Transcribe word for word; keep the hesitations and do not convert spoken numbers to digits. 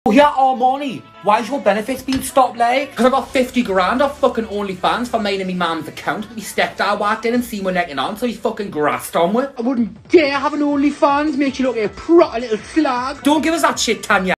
Oh yeah, Armani, why's your benefits been stopped, like? Because I got fifty grand off fucking OnlyFans for mine and me mum's account. My stepdad walked in and seen me necking on, so he fucking grassed on with. I wouldn't dare have an OnlyFans, make you look like a proper little slag. Don't give us that shit, Tanya.